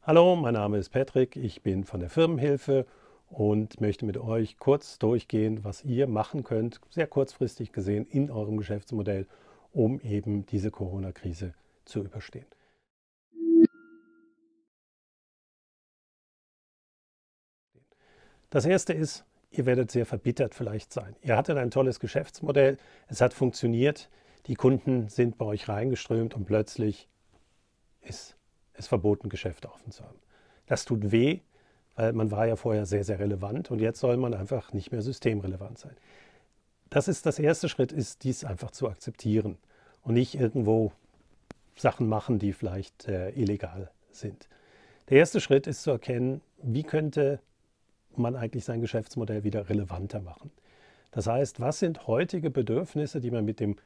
Hallo, mein Name ist Patrick, ich bin von der Firmenhilfe und möchte mit euch kurz durchgehen, was ihr machen könnt, sehr kurzfristig gesehen in eurem Geschäftsmodell, um eben diese Corona-Krise zu überstehen. Das erste ist, ihr werdet sehr verbittert vielleicht sein. Ihr hattet ein tolles Geschäftsmodell, es hat funktioniert, die Kunden sind bei euch reingeströmt und plötzlich ist es verboten, Geschäfte offen zu haben. Das tut weh, weil man war ja vorher sehr, sehr relevant und jetzt soll man einfach nicht mehr systemrelevant sein. Das erste Schritt ist, dies einfach zu akzeptieren und nicht irgendwo Sachen machen, die vielleicht illegal sind. Der erste Schritt ist zu erkennen, wie könnte man eigentlich sein Geschäftsmodell wieder relevanter machen. Das heißt, was sind heutige Bedürfnisse, die man mit dem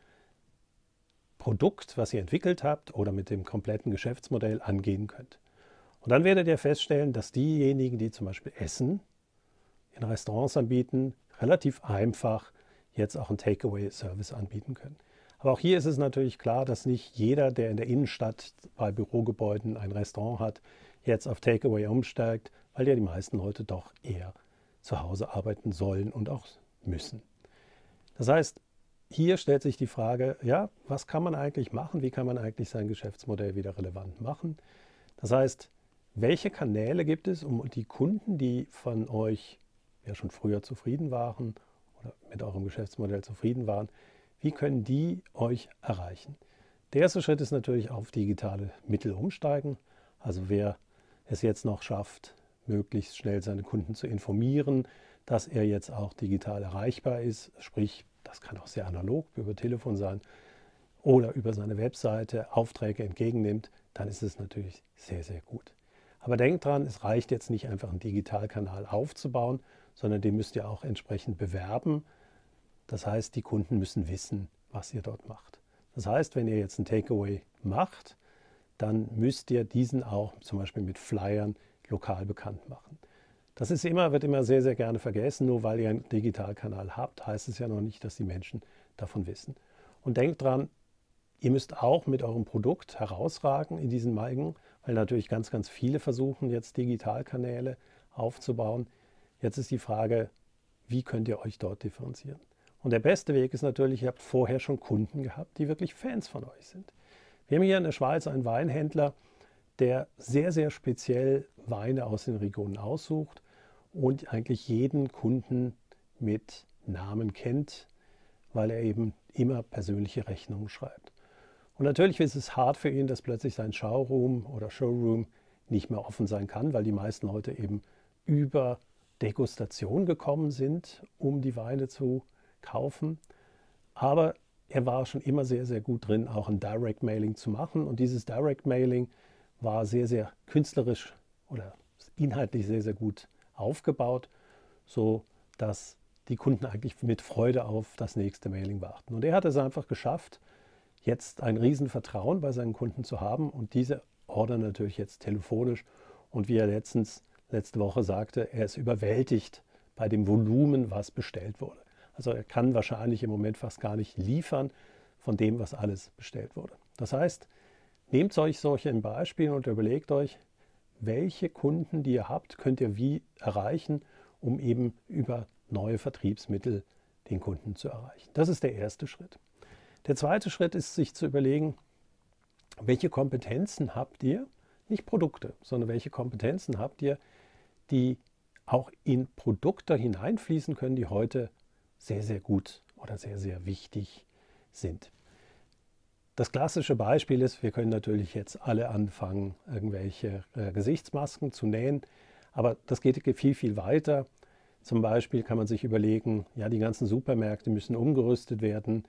Produkt, was ihr entwickelt habt oder mit dem kompletten Geschäftsmodell angehen könnt. Und dann werdet ihr feststellen, dass diejenigen, die zum Beispiel Essen in Restaurants anbieten, relativ einfach jetzt auch einen Takeaway-Service anbieten können. Aber auch hier ist es natürlich klar, dass nicht jeder, der in der Innenstadt bei Bürogebäuden ein Restaurant hat, jetzt auf Takeaway umsteigt, weil ja die meisten Leute doch eher zu Hause arbeiten sollen und auch müssen. Das heißt, hier stellt sich die Frage, ja, was kann man eigentlich machen? Wie kann man eigentlich sein Geschäftsmodell wieder relevant machen? Das heißt, welche Kanäle gibt es, um die Kunden, die von euch ja schon früher zufrieden waren oder mit eurem Geschäftsmodell zufrieden waren, wie können die euch erreichen? Der erste Schritt ist natürlich auf digitale Mittel umsteigen. Also wer es jetzt noch schafft, möglichst schnell seine Kunden zu informieren, dass er jetzt auch digital erreichbar ist, sprich, das kann auch sehr analog über Telefon sein oder über seine Webseite Aufträge entgegennimmt, dann ist es natürlich sehr, sehr gut. Aber denkt dran, es reicht jetzt nicht einfach einen Digitalkanal aufzubauen, sondern den müsst ihr auch entsprechend bewerben. Das heißt, die Kunden müssen wissen, was ihr dort macht. Das heißt, wenn ihr jetzt ein Takeaway macht, dann müsst ihr diesen auch zum Beispiel mit Flyern lokal bekannt machen. Wird immer sehr, sehr gerne vergessen. Nur weil ihr einen Digitalkanal habt, heißt es ja noch nicht, dass die Menschen davon wissen. Und denkt dran, ihr müsst auch mit eurem Produkt herausragen in diesen Märkten, weil natürlich ganz, ganz viele versuchen, jetzt Digitalkanäle aufzubauen. Jetzt ist die Frage, wie könnt ihr euch dort differenzieren? Und der beste Weg ist natürlich, ihr habt vorher schon Kunden gehabt, die wirklich Fans von euch sind. Wir haben hier in der Schweiz einen Weinhändler, der sehr, sehr speziell Weine aus den Regionen aussucht und eigentlich jeden Kunden mit Namen kennt, weil er eben immer persönliche Rechnungen schreibt. Und natürlich ist es hart für ihn, dass plötzlich sein Showroom oder Showroom nicht mehr offen sein kann, weil die meisten Leute eben über Degustation gekommen sind, um die Weine zu kaufen. Aber er war schon immer sehr, sehr gut drin, auch ein Direct Mailing zu machen. Und dieses Direct Mailing war sehr, sehr künstlerisch oder inhaltlich sehr, sehr gut aufgebaut, so dass die Kunden eigentlich mit Freude auf das nächste Mailing warten. Und er hat es einfach geschafft, jetzt ein Riesenvertrauen bei seinen Kunden zu haben und diese ordern natürlich jetzt telefonisch. Und wie er letzte Woche sagte, er ist überwältigt bei dem Volumen, was bestellt wurde. Also er kann wahrscheinlich im Moment fast gar nicht liefern von dem, was alles bestellt wurde. Das heißt, nehmt euch solche Beispiele und überlegt euch, welche Kunden, die ihr habt, könnt ihr wie erreichen, um eben über neue Vertriebsmittel den Kunden zu erreichen. Das ist der erste Schritt. Der zweite Schritt ist, sich zu überlegen, welche Kompetenzen habt ihr, nicht Produkte, sondern welche Kompetenzen habt ihr, die auch in Produkte hineinfließen können, die heute sehr, sehr gut oder sehr, sehr wichtig sind. Das klassische Beispiel ist, wir können natürlich jetzt alle anfangen, irgendwelche Gesichtsmasken zu nähen, aber das geht viel, viel weiter. Zum Beispiel kann man sich überlegen, ja, die ganzen Supermärkte müssen umgerüstet werden,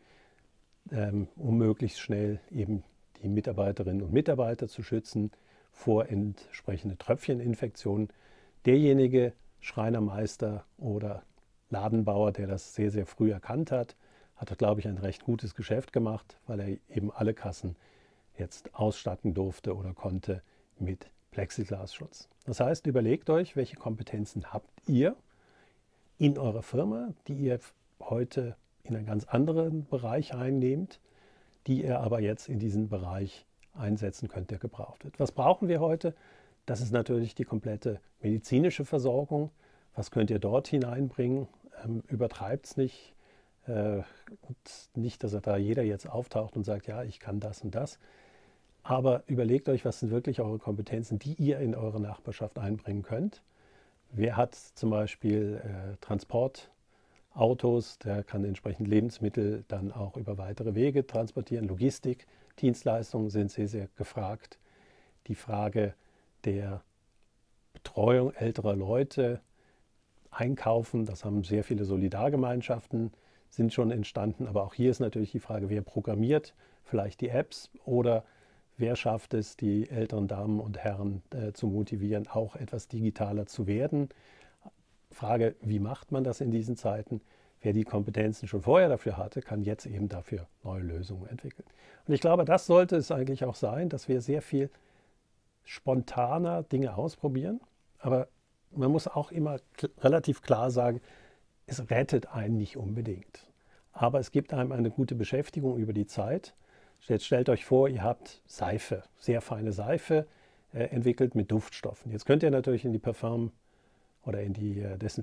um möglichst schnell eben die Mitarbeiterinnen und Mitarbeiter zu schützen vor entsprechende Tröpfcheninfektionen. Derjenige Schreinermeister oder Ladenbauer, der das sehr, sehr früh erkannt hat, hat, glaube ich, ein recht gutes Geschäft gemacht, weil er eben alle Kassen jetzt ausstatten durfte oder konnte mit Plexiglasschutz. Das heißt, überlegt euch, welche Kompetenzen habt ihr in eurer Firma, die ihr heute in einen ganz anderen Bereich einnehmt, die ihr aber jetzt in diesen Bereich einsetzen könnt, der gebraucht wird. Was brauchen wir heute? Das ist natürlich die komplette medizinische Versorgung. Was könnt ihr dort hineinbringen? Übertreibt es nicht. Und nicht, dass da jeder jetzt auftaucht und sagt, ja, ich kann das und das. Aber überlegt euch, was sind wirklich eure Kompetenzen, die ihr in eure Nachbarschaft einbringen könnt. Wer hat zum Beispiel Transportautos, der kann entsprechend Lebensmittel dann auch über weitere Wege transportieren. Logistik, Dienstleistungen sind sehr, sehr gefragt. Die Frage der Betreuung älterer Leute, Einkaufen, das haben sehr viele Solidargemeinschaften, sind schon entstanden. Aber auch hier ist natürlich die Frage, wer programmiert vielleicht die Apps oder wer schafft es, die älteren Damen und Herren zu motivieren, auch etwas digitaler zu werden. Frage, wie macht man das in diesen Zeiten? Wer die Kompetenzen schon vorher dafür hatte, kann jetzt eben dafür neue Lösungen entwickeln. Und ich glaube, das sollte es eigentlich auch sein, dass wir sehr viel spontaner Dinge ausprobieren. Aber man muss auch immer relativ klar sagen, es rettet einen nicht unbedingt. Aber es gibt einem eine gute Beschäftigung über die Zeit. Jetzt stellt euch vor, ihr habt Seife, sehr feine Seife entwickelt mit Duftstoffen. Jetzt könnt ihr natürlich in die Parfum- oder in die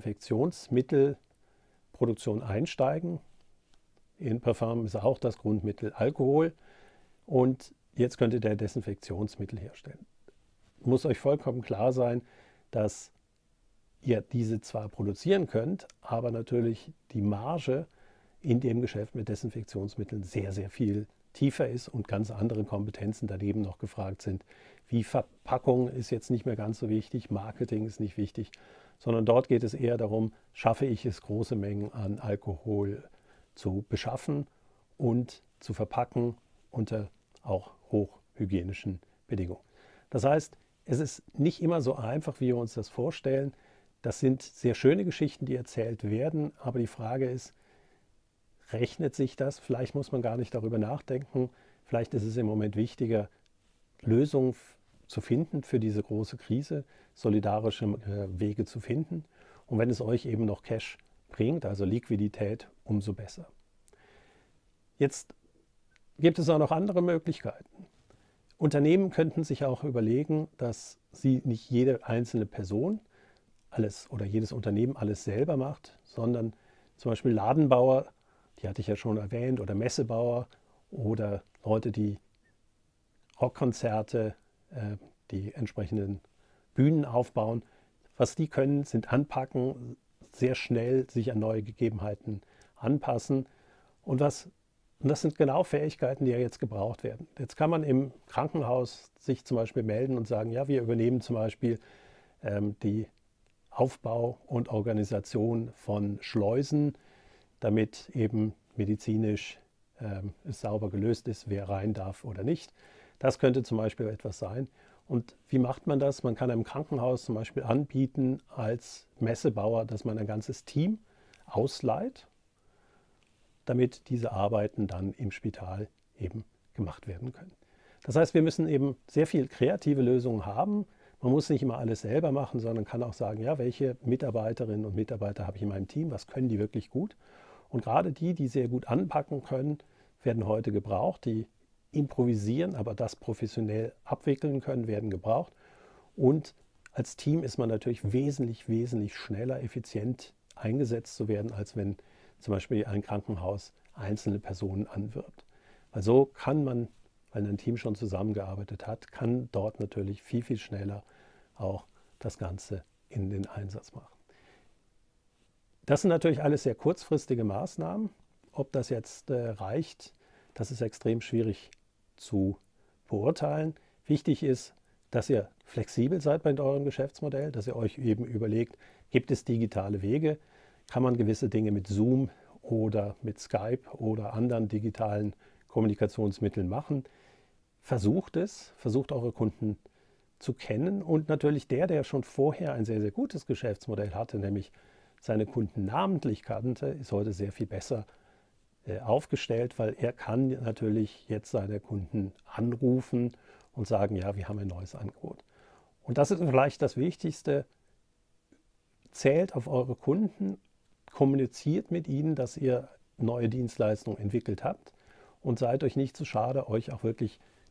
Desinfektionsmittelproduktion einsteigen. In Parfum ist auch das Grundmittel Alkohol. Und jetzt könnt ihr Desinfektionsmittel herstellen. Muss euch vollkommen klar sein, dass ihr diese zwar produzieren könnt, aber natürlich die Marge in dem Geschäft mit Desinfektionsmitteln sehr, sehr viel tiefer ist und ganz andere Kompetenzen daneben noch gefragt sind. Wie Verpackung ist jetzt nicht mehr ganz so wichtig, Marketing ist nicht wichtig, sondern dort geht es eher darum, schaffe ich es, große Mengen an Alkohol zu beschaffen und zu verpacken unter auch hochhygienischen Bedingungen. Das heißt, es ist nicht immer so einfach, wie wir uns das vorstellen. Das sind sehr schöne Geschichten, die erzählt werden, aber die Frage ist, rechnet sich das? Vielleicht muss man gar nicht darüber nachdenken. Vielleicht ist es im Moment wichtiger, Lösungen zu finden für diese große Krise, solidarische Wege zu finden. Und wenn es euch eben noch Cash bringt, also Liquidität, umso besser. Jetzt gibt es auch noch andere Möglichkeiten. Unternehmen könnten sich auch überlegen, dass sie nicht jede einzelne Person alles oder jedes Unternehmen alles selber macht, sondern zum Beispiel Ladenbauer, die hatte ich ja schon erwähnt, oder Messebauer oder Leute, die Rockkonzerte, die entsprechenden Bühnen aufbauen. Was die können, sind anpacken, sehr schnell sich an neue Gegebenheiten anpassen. Und das sind genau Fähigkeiten, die ja jetzt gebraucht werden. Jetzt kann man im Krankenhaus sich zum Beispiel melden und sagen, ja, wir übernehmen zum Beispiel die Aufbau und Organisation von Schleusen, damit eben medizinisch es sauber gelöst ist, wer rein darf oder nicht. Das könnte zum Beispiel etwas sein. Und wie macht man das? Man kann einem Krankenhaus zum Beispiel anbieten als Messebauer, dass man ein ganzes Team ausleiht, damit diese Arbeiten dann im Spital eben gemacht werden können. Das heißt, wir müssen eben sehr viel kreative Lösungen haben. Man muss nicht immer alles selber machen, sondern kann auch sagen, ja, welche Mitarbeiterinnen und Mitarbeiter habe ich in meinem Team, was können die wirklich gut? Und gerade die, die sehr gut anpacken können, werden heute gebraucht, die improvisieren, aber das professionell abwickeln können, werden gebraucht. Und als Team ist man natürlich wesentlich, wesentlich schneller, effizient eingesetzt zu werden, als wenn zum Beispiel ein Krankenhaus einzelne Personen anwirbt. Weil so kann man, weil ein Team schon zusammengearbeitet hat, kann dort natürlich viel, viel schneller auch das Ganze in den Einsatz machen. Das sind natürlich alles sehr kurzfristige Maßnahmen. Ob das jetzt reicht, das ist extrem schwierig zu beurteilen. Wichtig ist, dass ihr flexibel seid bei eurem Geschäftsmodell, dass ihr euch eben überlegt, gibt es digitale Wege, kann man gewisse Dinge mit Zoom oder mit Skype oder anderen digitalen Kommunikationsmitteln machen. Versucht es, versucht eure Kunden zu kennen und natürlich der schon vorher ein sehr, sehr gutes Geschäftsmodell hatte, nämlich seine Kunden namentlich kannte, ist heute sehr viel besser aufgestellt, weil er kann natürlich jetzt seine Kunden anrufen und sagen, ja, wir haben ein neues Angebot. Und das ist vielleicht das Wichtigste. Zählt auf eure Kunden, kommuniziert mit ihnen, dass ihr neue Dienstleistungen entwickelt habt und seid euch nicht zu schade, euch auch wirklich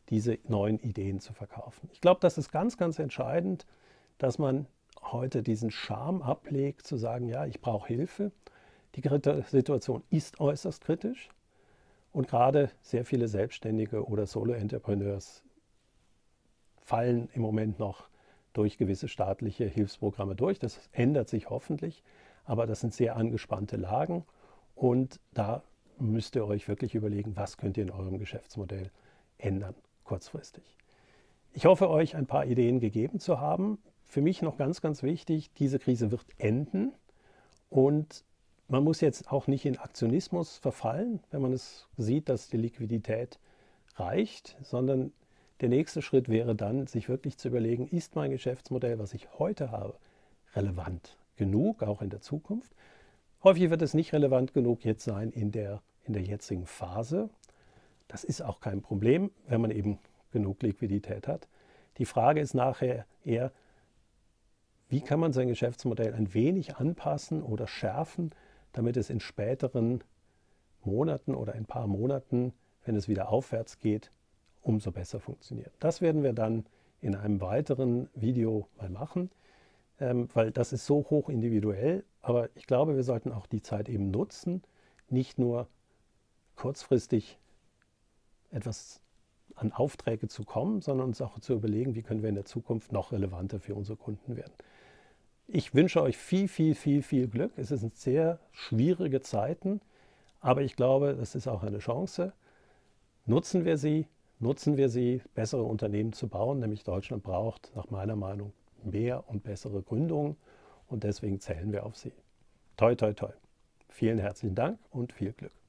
diese neuen Ideen zu verkaufen. Ich glaube, das ist ganz, ganz entscheidend, dass man heute diesen Charme ablegt, zu sagen, ja, ich brauche Hilfe. Die Situation ist äußerst kritisch und gerade sehr viele Selbstständige oder Solo-Entrepreneurs fallen im Moment noch durch gewisse staatliche Hilfsprogramme durch. Das ändert sich hoffentlich, aber das sind sehr angespannte Lagen und da müsst ihr euch wirklich überlegen, was könnt ihr in eurem Geschäftsmodell ändern, kurzfristig. Ich hoffe, euch ein paar Ideen gegeben zu haben. Für mich noch ganz, ganz wichtig, diese Krise wird enden und man muss jetzt auch nicht in Aktionismus verfallen, wenn man es sieht, dass die Liquidität reicht, sondern der nächste Schritt wäre dann, sich wirklich zu überlegen, ist mein Geschäftsmodell, was ich heute habe, relevant genug, auch in der Zukunft? Häufig wird es nicht relevant genug jetzt sein in der jetzigen Phase. Das ist auch kein Problem, wenn man eben genug Liquidität hat. Die Frage ist nachher eher, wie kann man sein Geschäftsmodell ein wenig anpassen oder schärfen, damit es in späteren Monaten oder ein paar Monaten, wenn es wieder aufwärts geht, umso besser funktioniert. Das werden wir dann in einem weiteren Video mal machen, weil das ist so hoch individuell. Aber ich glaube, wir sollten auch die Zeit eben nutzen, nicht nur kurzfristig etwas an Aufträge zu kommen, sondern uns auch zu überlegen, wie können wir in der Zukunft noch relevanter für unsere Kunden werden. Ich wünsche euch viel, viel, viel, viel Glück. Es sind sehr schwierige Zeiten, aber ich glaube, das ist auch eine Chance. Nutzen wir sie, bessere Unternehmen zu bauen, nämlich Deutschland braucht nach meiner Meinung mehr und bessere Gründungen und deswegen zählen wir auf sie. Toi, toi, toi. Vielen herzlichen Dank und viel Glück.